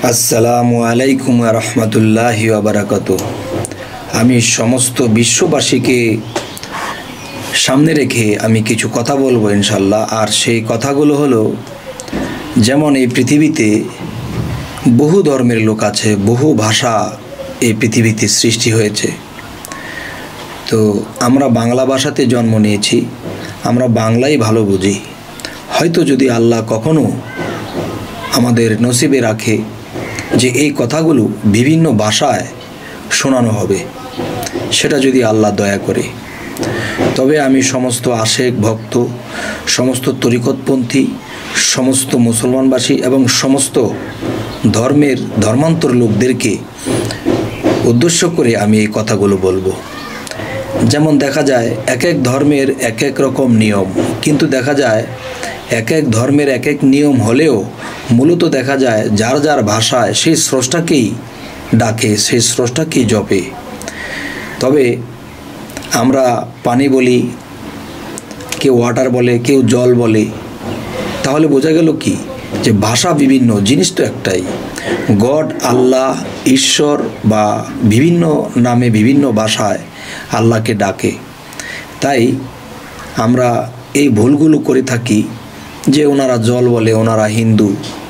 আসসালামু আলাইকুম ওয়া রাহমাতুল্লাহি ওয়া বারাকাতুহু। আমি সমস্ত বিশ্ববাসীকে সামনে রেখে আমি কিছু কথা বলবো ইনশাল্লাহ। আর সেই কথাগুলো হলো, যেমন এই পৃথিবীতে বহু ধর্মের লোক আছে, বহু ভাষা এই পৃথিবীতে সৃষ্টি হয়েছে। তো আমরা বাংলা ভাষাতে জন্ম নিয়েছি, আমরা বাংলাই ভালো বুঝি। হয়তো যদি আল্লাহ কখনো আমাদের নসিবে রাখে যে এই কথাগুলো বিভিন্ন ভাষায় শোনানো হবে, সেটা যদি আল্লাহ দয়া করে, তবে আমি সমস্ত আশেক ভক্ত, সমস্ত তরিকতপন্থী, সমস্ত মুসলমানবাসী এবং সমস্ত ধর্মের ধর্মান্তর লোকদেরকে উদ্দেশ্য করে আমি এই কথাগুলো বলবো। যেমন দেখা যায় এক এক ধর্মের এক এক রকম নিয়ম, কিন্তু দেখা যায় এক এক ধর্মের এক এক নিয়ম হলেও মূলত দেখা যায় যার যার ভাষায় সেই স্রষ্টাকেই ডাকে, সেই স্রষ্টাকেই জপে। তবে আমরা পানি বলি, কেউ ওয়াটার বলে, কেউ জল বলে, তাহলে বোঝা গেল কি যে ভাষা বিভিন্ন, জিনিস তো একটাই। গড, আল্লাহ, ঈশ্বর বা বিভিন্ন নামে বিভিন্ন ভাষায় আল্লাহকে ডাকে। তাই আমরা এই ভুলগুলো করে থাকি যে ওনারা জল বলে, ওনারা হিন্দু,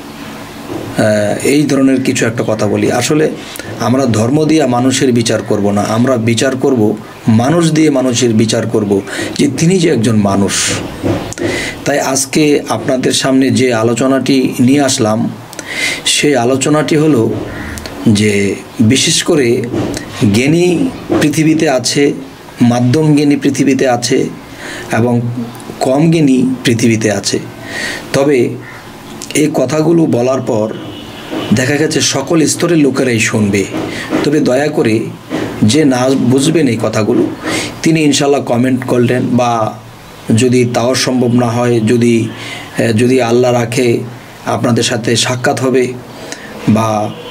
এই ধরনের কিছু একটা কথা বলি। আসলে আমরা ধর্ম দিয়ে মানুষের বিচার করব না, আমরা বিচার করব মানুষ দিয়ে, মানুষের বিচার করব যে তিনি যে একজন মানুষ। তাই আজকে আপনাদের সামনে যে আলোচনাটি নিয়ে আসলাম, সেই আলোচনাটি হলো যে বিশেষ করে জ্ঞানী পৃথিবীতে আছে, মাধ্যম জ্ঞানী পৃথিবীতে আছে এবং কম জ্ঞানী পৃথিবীতে আছে। তবে এই কথাগুলো বলার পর দেখা গেছে সকল স্তরের লোকেরাই শুনবে। তবে দয়া করে যে না বুঝবেন এই কথাগুলো, তিনি ইনশাল্লাহ কমেন্ট করলেন, বা যদি তাও সম্ভব না হয়, যদি আল্লাহ রাখে আপনাদের সাথে সাক্ষাৎ হবে। বা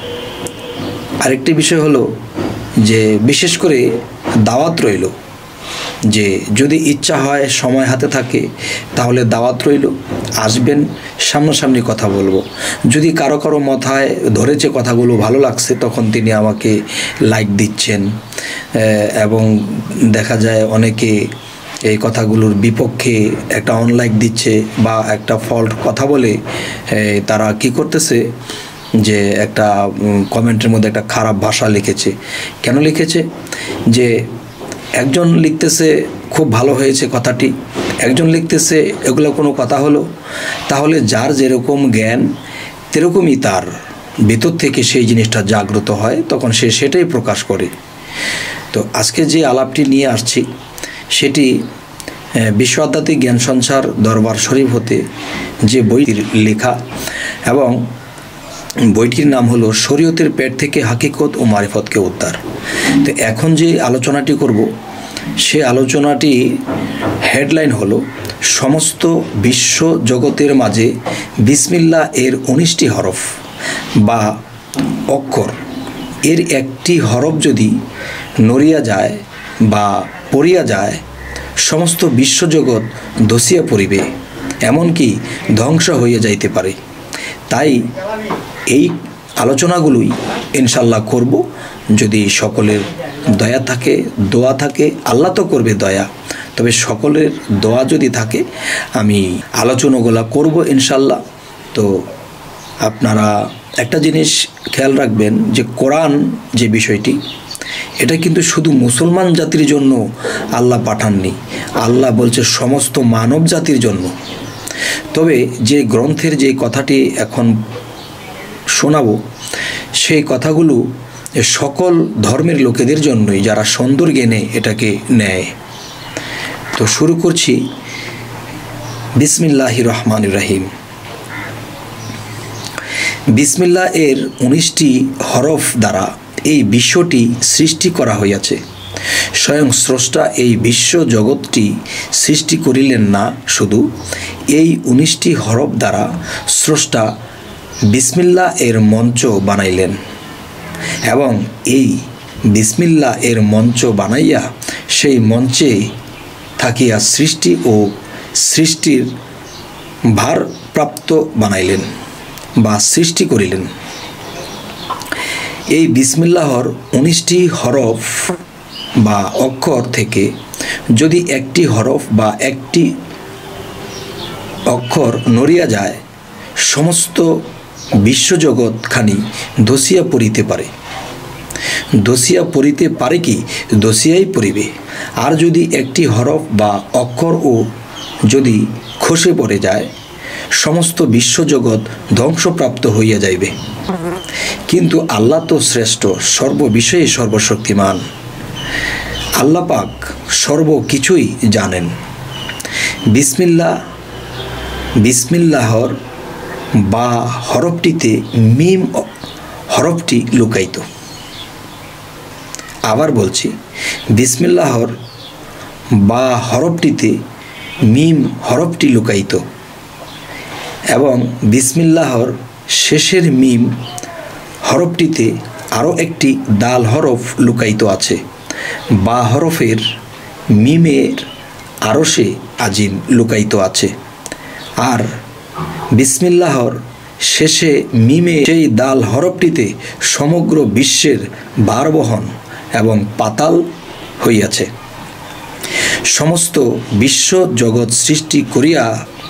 আরেকটি বিষয় হলো যে বিশেষ করে দাওয়াত রইল, যে যদি ইচ্ছা হয়, সময় হাতে থাকে, তাহলে দাওয়াত রইল, আসবেন, সামনাসামনি কথা বলবো। যদি কারো কারো মাথায় ধরেছে কথাগুলো, ভালো লাগছে, তখন তিনি আমাকে লাইক দিচ্ছেন, এবং দেখা যায় অনেকে এই কথাগুলোর বিপক্ষে একটা অনলাইক দিচ্ছে বা একটা ফল্ট কথা বলে তারা কি করতেছে যে একটা কমেন্টের মধ্যে একটা খারাপ ভাষা লিখেছে। কেন লিখেছে? যে একজন লিখতেছে খুব ভালো হয়েছে কথাটি, একজন লিখতেছে এগুলো কোনো কথা হলো। তাহলে যার যেরকম জ্ঞান, তেরকমই তার ভিতর থেকে সেই জিনিসটা জাগ্রত হয়, তখন সে সেটাই প্রকাশ করে। তো আজকে যে আলাপটি নিয়ে আসছি সেটি বিশ্ব আধ্যাত্মিক জ্ঞান সঞ্চার দরবার শরীফ হতে যে বইটির লেখা, এবং বইটির নাম হলো শরীয়তের পেট থেকে হাকিকত ও মারিফতকে উদ্ধার। তো এখন যে আলোচনাটি করব, সে আলোচনাটি হেডলাইন হলো সমস্ত বিশ্ব জগতের মাঝে বিসমিল্লাহ এর 19টি হরফ বা অক্ষর, এর একটি হরফ যদি নড়িয়া যায় বা পড়িয়া যায়, সমস্ত বিশ্বজগৎ ধসিয়া পড়িবে, এমনকি ধ্বংস হইয়া যাইতে পারে। তাই এই আলোচনাগুলোই ইনশাল্লাহ করব, যদি সকলের দয়া থাকে, দোয়া থাকে, আল্লাহ তো করবে দয়া, তবে সকলের দোয়া যদি থাকে আমি আলোচনাগুলো করব ইনশাল্লাহ। তো আপনারা একটা জিনিস খেয়াল রাখবেন যে কোরআন যে বিষয়টি, এটা কিন্তু শুধু মুসলমান জাতির জন্য আল্লাহ পাঠাননি, আল্লাহ বলছে সমস্ত মানব জাতির জন্য। তবে যে গ্রন্থের যে কথাটি এখন শোনাবো, সেই কথাগুলো সকল ধর্মের লোকেদের জন্যই, যারা সুন্দর জ্ঞানে এটাকে নেয়। তো শুরু করছি বিসমিল্লাহির রহমানির রহিম। বিসমিল্লাহ এর 19টি হরফ দ্বারা এই বিশ্বটি সৃষ্টি করা হইয়াছে। স্বয়ং স্রষ্টা এই বিশ্ব জগৎটি সৃষ্টি করিলেন না, শুধু এই 19টি হরফ দ্বারা স্রষ্টা বিসমিল্লাহ এর মঞ্চ বানাইলেন, এবং এই বিসমিল্লাহ এর মঞ্চ বানাইয়া সেই মঞ্চে থাকিয়া সৃষ্টি ও সৃষ্টির ভারপ্রাপ্ত বানাইলেন বা সৃষ্টি করিলেন। এই বিসমিল্লাহর 19টি হরফ বা অক্ষর থেকে যদি একটি হরফ বা একটি অক্ষর নড়িয়া যায়, সমস্ত বিশ্বজগৎখানি ধসিয়া পড়িতে পারে। ধসিয়া পড়িতে পারে কি? ধসিয়াই পড়িবে। আর যদি একটি হরফ বা অক্ষরও যদি খসে পড়ে যায়, সমস্ত বিশ্বজগৎ ধ্বংসপ্রাপ্ত হইয়া যাইবে। কিন্তু আল্লাহ তো শ্রেষ্ঠ, সর্ববিষয়ে সর্বশক্তিমান। আল্লাহ পাক সর্বকিছুই জানেন। বিসমিল্লাহর বা হরফটিতে মিম হরফটি লুকায়িত। আবার বলছি, বিসমিল্লাহর বা হরফটিতে মিম হরফটি লুকায়িত এবং বিসমিল্লাহর শেষের মিম হরফটিতে আরও একটি দাল হরফ লুকায়িত আছে। বা হরফের মিমের আরশে আজিম লুকায়িত আছে। আর বিসমিল্লাহর শেষে মিমে সেই দাল হরফটিতে সমগ্র বিশ্বের ভারবহন এবং পাতাল হইয়াছে। সমস্ত বিশ্ব জগৎ সৃষ্টি করিয়া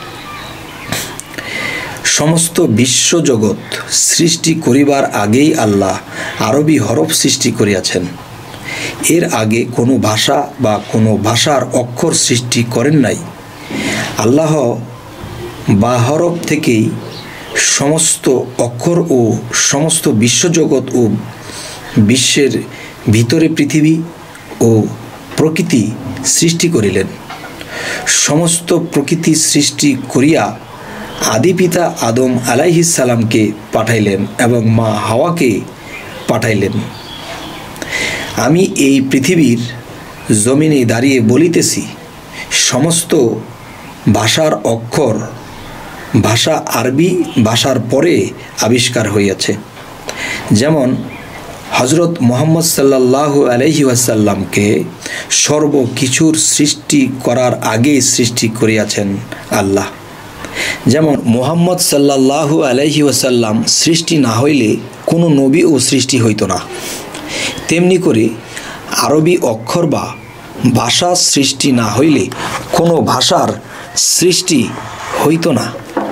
সমস্ত বিশ্বজগৎ সৃষ্টি করিবার আগেই আল্লাহ আরবি হরফ সৃষ্টি করিয়াছেন। এর আগে কোনো ভাষা বা কোনো ভাষার অক্ষর সৃষ্টি করেন নাই। আল্লাহ বা হরফ থেকেই সমস্ত অক্ষর ও সমস্ত বিশ্বজগৎ ও বিশ্বের ভিতরে পৃথিবী ও প্রকৃতি সৃষ্টি করিলেন। সমস্ত প্রকৃতি সৃষ্টি করিয়া আদি পিতা আদম আলাইহিস সালামকে পাঠাইলেন এবং মা হাওয়াকে পাঠাইলেন। আমি এই পৃথিবীর জমিনে দাঁড়িয়ে বলিতেছি, সমস্ত ভাষার অক্ষর ভাষা আরবি ভাষার পরে আবিষ্কার হইয়াছে। যেমন হজরত মুহাম্মদ সাল্লাল্লাহু আলাইহি ওয়াসাল্লামকে সর্বকিছুর সৃষ্টি করার আগে সৃষ্টি করিয়াছেন আল্লাহ। যেমন মুহাম্মদ সাল্লাল্লাহু আলাইহি ওয়াসাল্লাম সৃষ্টি না হইলে কোনো নবীও সৃষ্টি হইত না, তেমনি করে আরবি অক্ষর বা ভাষা সৃষ্টি না হইলে কোনো ভাষার সৃষ্টি হইত না,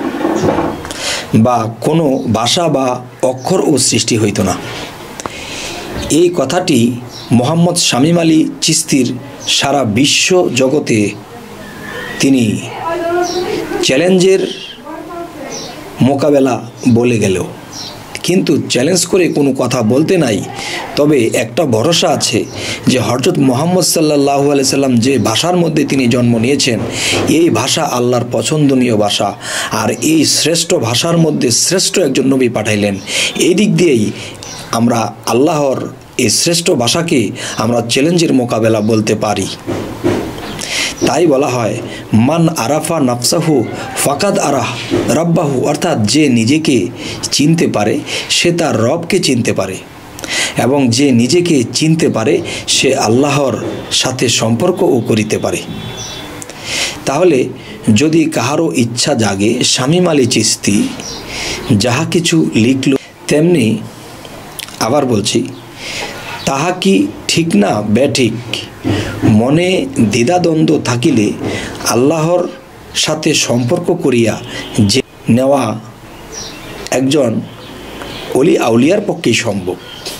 বা কোনো ভাষা বা অক্ষরও সৃষ্টি হইত না। এই কথাটি মোহাম্মদ শামীম আলী চিশতির সারা বিশ্ব জগতে তিনি চ্যালেঞ্জের মোকাবেলা বলে গেল, কিন্তু চ্যালেঞ্জ করে কোনো কথা বলতে নাই। তবে একটা ভরসা আছে যে হযরত মুহাম্মদ সাল্লাল্লাহু আলাইহি সাল্লাম যে ভাষার মধ্যে তিনি জন্ম নিয়েছেন, এই ভাষা আল্লাহর পছন্দনীয় ভাষা, আর এই শ্রেষ্ঠ ভাষার মধ্যে শ্রেষ্ঠ একজন নবী পাঠাইলেন। এই দিক দিয়েই আমরা আল্লাহর এই শ্রেষ্ঠ ভাষাকে আমরা চ্যালেঞ্জের মোকাবেলা বলতে পারি। তাই বলা হয়, মান আরাফা নাফসাহু ফাকাদ আরাহ রাব্বাহু, অর্থাৎ যে নিজেকে চিনতে পারে সে তার রবকে চিনতে পারে, এবং যে নিজেকে চিনতে পারে সে আল্লাহর সাথে সম্পর্কও করিতে পারে। তাহলে যদি কাহারও ইচ্ছা জাগে, শামীম আলী চিশতি যাহা কিছু লিখল, তেমনি আবার বলছি, তাহা কি ঠিক না ব্যাঠিক, মনে দ্বিধাদ্বন্দ্ব থাকিলে আল্লাহর সাথে সম্পর্ক করিয়া যে নেওয়া একজন অলি আউলিয়ার পক্ষেই সম্ভব।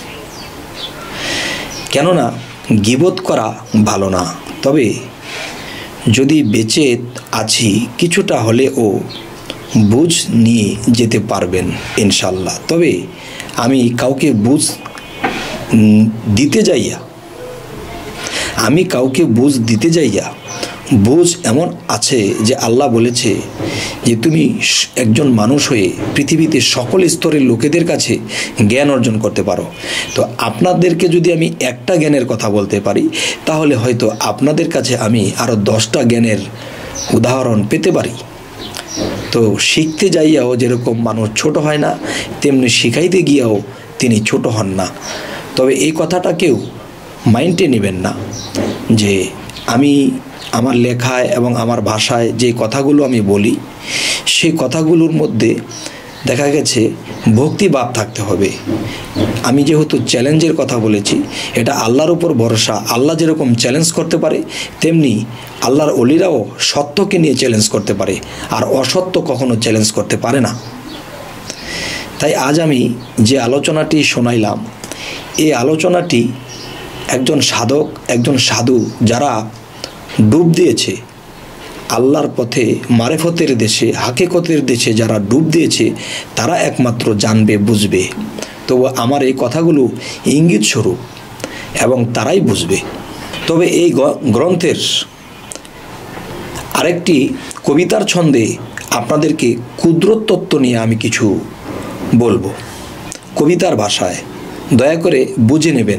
কেননা গীবত করা ভালো না, তবে যদি বেঁচে আছি কিছুটা হলেও বুঝ নিয়ে যেতে পারবেন ইনশাল্লাহ। তবে আমি কাউকে বুঝ দিতে যাইয়া বুঝ এমন আছে যে আল্লাহ বলেছে যে তুমি একজন মানুষ হয়ে পৃথিবীতে সকল স্তরের লোকেদের কাছে জ্ঞান অর্জন করতে পারো। তো আপনাদেরকে যদি আমি একটা জ্ঞানের কথা বলতে পারি, তাহলে হয়তো আপনাদের কাছে আমি আরও 10টা জ্ঞানের উদাহরণ পেতে পারি। তো শিখতে যাইয়াও যেরকম মানুষ ছোট হয় না, তেমনি শিখাইতে গিয়েও তিনি ছোট হন না। তবে এই কথাটা কেউ মাইন্ডে নেবেন না যে আমি আমার লেখায় এবং আমার ভাষায় যে কথাগুলো আমি বলি, সেই কথাগুলোর মধ্যে দেখা গেছে ভক্তিভাব থাকতে হবে। আমি যেহেতু চ্যালেঞ্জের কথা বলেছি, এটা আল্লাহর উপর ভরসা। আল্লাহ যেরকম চ্যালেঞ্জ করতে পারে, তেমনি আল্লাহর ওলিরাও সত্যকে নিয়ে চ্যালেঞ্জ করতে পারে, আর অসত্য কখনো চ্যালেঞ্জ করতে পারে না। তাই আজ আমি যে আলোচনাটি শোনাইলাম, এই আলোচনাটি একজন সাধক, একজন সাধু যারা ডুব দিয়েছে আল্লাহর পথে, মারেফতের দেশে, হাকিকতের দেশে যারা ডুব দিয়েছে, তারা একমাত্র জানবে, বুঝবে। তো আমার এই কথাগুলো ইঙ্গিত স্বরূপ এবং তারাই বুঝবে। তবে এই গ্রন্থের আরেকটি কবিতার ছন্দে আপনাদেরকে কুদরত তত্ত্ব নিয়ে আমি কিছু বলবো, কবিতার ভাষায়, দয়া করে বুঝে নেবেন।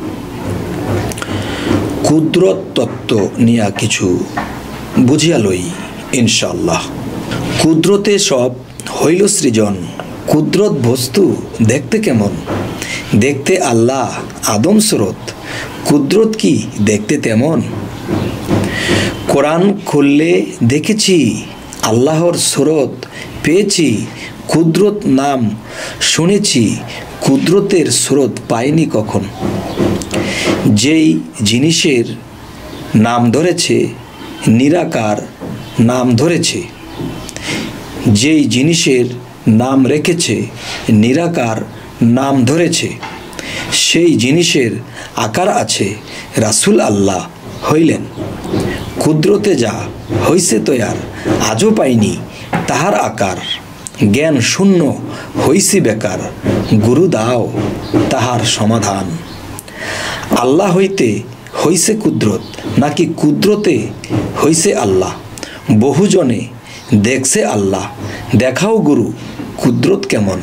কুদরত তত্ত্ব নিয়ে কিছু বুঝিয়া লই ইনশাআল্লাহ। কুদরতে সব হইল সৃজন, কুদরত বস্তু দেখতে কেমন, দেখতে আল্লাহ আদম স্রোত, কুদরত কি দেখতে তেমন। কোরআন খুললে দেখেছি আল্লাহর স্রোত, পেয়েছি কুদরত নাম শুনেছি, কুদরতের স্রোত পাইনি কখন। যেই জিনিসের নাম ধরেছে নিরাকার নাম ধরেছে, যেই জিনিসের নাম রেখেছে নিরাকার নাম ধরেছে, সেই জিনিসের আকার আছে রাসূল আল্লাহ হইলেন। কুদরতে যা হইছে তৈয়ার আজও পাইনি তাহার আকার, জ্ঞান শূন্য হইছি বেকার, গুরু দাও তাহার সমাধান। আল্লাহ হইতে হইছে কুদরত, নাকি কুদরতে হইছে আল্লাহ, বহুজনে দেখছে আল্লাহ, দেখাও গুরু কুদরত কেমন।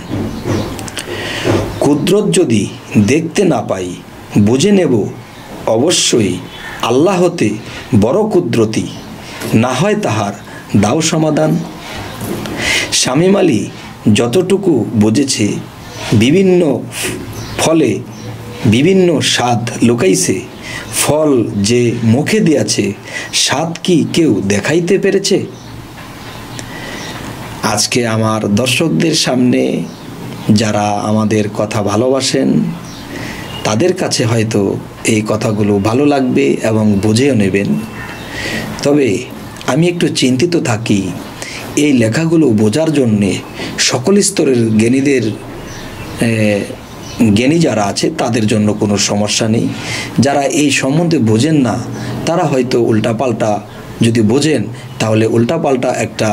কুদরত যদি দেখতে না পাই বুঝে নেব অবশ্যই আল্লাহ হতে বড় কুদরতি, না হয় তাহার দাও সমাধান। শামীম আলী যতটুকু বুঝেছে, বিভিন্ন ফলে বিভিন্ন স্বাদ লুকাইছে, ফল যে মুখে দিয়াছে স্বাদ কি কেউ দেখাইতে পেরেছে। আজকে আমার দর্শকদের সামনে যারা আমাদের কথা ভালোবাসেন, তাদের কাছে হয়তো এই কথাগুলো ভালো লাগবে এবং বুঝেও নেবেন। তবে আমি একটু চিন্তিত থাকি এই লেখাগুলো বোঝার জন্যে সকল স্তরের জ্ঞানীদের, জ্ঞানী যারা আছে তাদের জন্য কোনো সমস্যা নেই। যারা এই সম্বন্ধে বোঝেন না, তারা হয়তো উল্টাপাল্টা যদি বোঝেন, তাহলে উল্টাপাল্টা একটা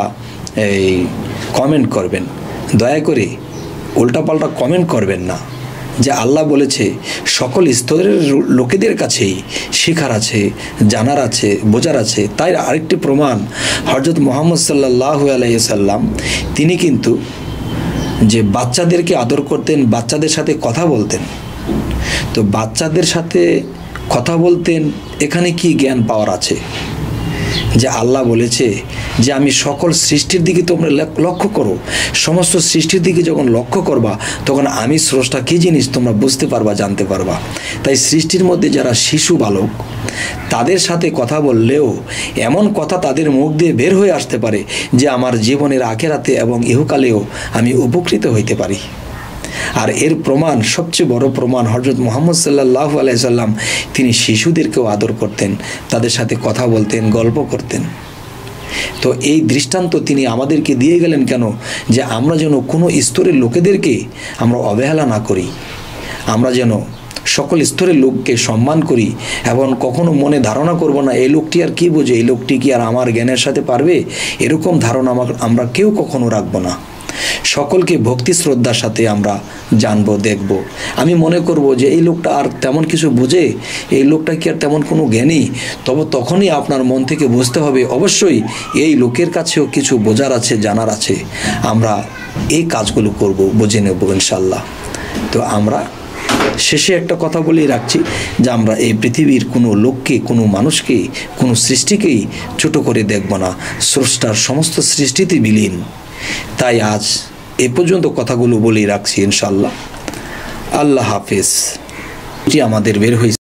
কমেন্ট করবেন। দয়া করে উল্টাপাল্টা কমেন্ট করবেন না। যে আল্লাহ বলেছে সকল স্তরের লোকেদের কাছেই শেখার আছে, জানার আছে, বোঝার আছে। তাই আরেকটি প্রমাণ, হযরত মুহাম্মদ সাল্লাল্লাহু আলাইহি সাল্লাম তিনি কিন্তু যে বাচ্চাদেরকে আদর করতেন, বাচ্চাদের সাথে কথা বলতেন। তো বাচ্চাদের সাথে কথা বলতেন, এখানে কি জ্ঞান পাওয়ার আছে? যে আল্লাহ বলেছে যে আমি সকল সৃষ্টির দিকে তোমরা লক্ষ্য করো, সমস্ত সৃষ্টির দিকে যখন লক্ষ্য করবা তখন আমি স্রষ্টা কী জিনিস তোমরা বুঝতে পারবা, জানতে পারবা। তাই সৃষ্টির মধ্যে যারা শিশু বালক, তাদের সাথে কথা বললেও এমন কথা তাদের মুখ দিয়ে বের হয়ে আসতে পারে যে আমার জীবনের আখিরাতে এবং ইহকালেও আমি উপকৃত হইতে পারি। আর এর প্রমাণ, সবচেয়ে বড় প্রমাণ, হযরত মুহাম্মদ সাল্লাল্লাহু আলাইহি সাল্লাম তিনি শিশুদেরকেও আদর করতেন, তাদের সাথে কথা বলতেন, গল্প করতেন। তো এই দৃষ্টান্ত তিনি আমাদেরকে দিয়ে গেলেন কেন? যে আমরা যেন কোনো স্তরের লোকেদেরকে আমরা অবহেলা না করি, আমরা যেন সকল স্তরের লোককে সম্মান করি এবং কখনো মনে ধারণা করব না এই লোকটি আর কি বোঝে, এই লোকটি কি আর আমার জ্ঞানের সাথে পারবে, এরকম ধারণা আমরা কেউ কখনো রাখবো না। সকলকে ভক্তি শ্রদ্ধার সাথে আমরা জানবো, দেখব। আমি মনে করব যে এই লোকটা আর তেমন কিছু বোঝে, এই লোকটা কি আর তেমন কোনো জ্ঞানী, তবে তখনই আপনার মন থেকে বুঝতে হবে অবশ্যই এই লোকের কাছেও কিছু বোঝার আছে, জানার আছে। আমরা এই কাজগুলো করব, বুঝে নেব ইনশাল্লাহ। তো আমরা শেষে একটা কথা বলেই রাখছি যে আমরা এই পৃথিবীর কোনো লোককে, কোনো মানুষকে, কোনো সৃষ্টিকেই ছোট করে দেখব না। স্রষ্টার সমস্ত সৃষ্টিতে বিলীন। তাই আজ এ পর্যন্ত কথাগুলো বলেই রাখছি ইনশাল্লাহ। আল্লাহ হাফেজ। আমাদের বের হয়েছে।